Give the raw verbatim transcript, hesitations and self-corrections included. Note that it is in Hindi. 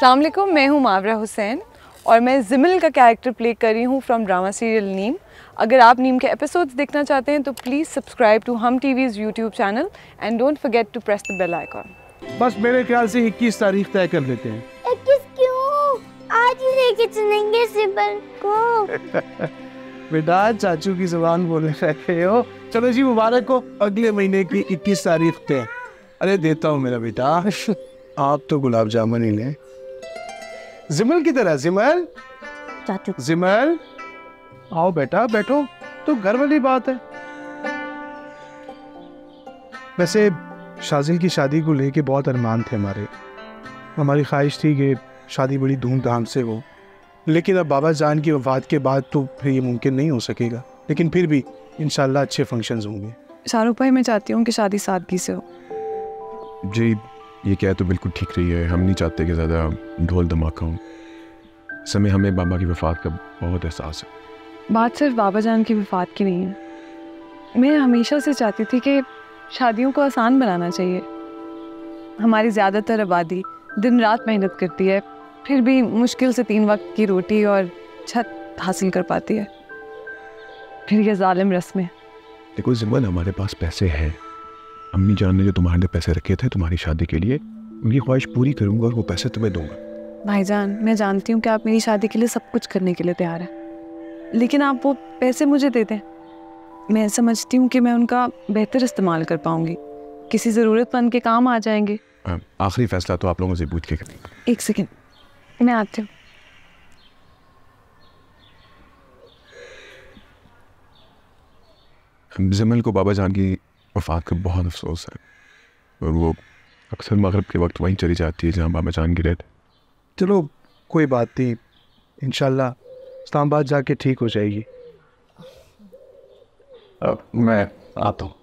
अस्सलाम वालेकुम, मैं हूँ मावरा हुसैन और मैं जिमिल का कैरेक्टर प्ले कर रही हूँ फ्रॉम ड्रामा सीरियल नीम। अगर आप नीम के एपिसोड्स देखना चाहते हैं तो please subscribe to Hum TV's YouTube channel and don't forget to press the bell icon. बस मेरे ख्याल से इक्कीस तारीख तय कर लेते हैं। इक्कीस क्यों? आज ही लेके चलेंगे जिमिल को। बेटा चाचू की जुबान बोले रहे हो। चलो जी, मुबारक हो, अगले महीने की इक्कीस तारीख तय। अरे देता हूँ मेरा बेटा, आप तो गुलाब जामुन ही लें। जिमल की तरह। जिमल चाचू जिमल आओ बेटा, बैठो। तो घर वाली बात है। वैसे शाजिल की शादी को लेके बहुत अरमान थे हमारे। हमारी ख्वाहिश थी कि शादी बड़ी धूमधाम से हो, लेकिन अब बाबा जान की वफात के बाद तो फिर ये मुमकिन नहीं हो सकेगा। लेकिन फिर भी इंशाल्लाह अच्छे फंक्शंस होंगे। शाहरुख भाई, मैं चाहती हूँ कि शादी सादगी से हो। जी, ये क्या तो बिल्कुल ठीक रही है। हम नहीं चाहते कि ज़्यादा ढोल धमाका हो। इस समय हमें बाबा की वफ़ात का बहुत एहसास है। बात सिर्फ बाबा जान की वफ़ात की नहीं है। मैं हमेशा से चाहती थी कि शादियों को आसान बनाना चाहिए। हमारी ज़्यादातर आबादी दिन रात मेहनत करती है, फिर भी मुश्किल से तीन वक्त की रोटी और छत हासिल कर पाती है। फिर ये जालिम रस्में। देखो जिमल, हमारे पास पैसे हैं। अम्मी जान ने जो तुम्हारे लिए पैसे रखे थे तुम्हारी शादी के लिए, उनकी ख्वाहिश पूरी करूंगा और वो पैसे तुम्हें दूंगा। भाईजान, मैं जानती हूँ कि आप मेरी शादी के लिए सब कुछ करने के लिए तैयार हैं, लेकिन आप वो पैसे मुझे दे दें। मैं समझती हूँ कि मैं उनका बेहतर इस्तेमाल कर पाऊंगी, किसी ज़रूरतमंद के काम आ जाएंगे। आखिरी फैसला तो आप लोगों से पूछ के करेंगे। एक सेकेंड, मैं आती हूँ। जिमल को बाबा जान की वफ़ात का बहुत अफसोस है और वो अक्सर मगरिब के वक्त वहीं चली जाती है जहाँ बाबा जान गिरे थे। चलो कोई बात नहीं, इंशाल्लाह इस्लामाबाद जाके ठीक हो जाएगी। मैं आता हूँ।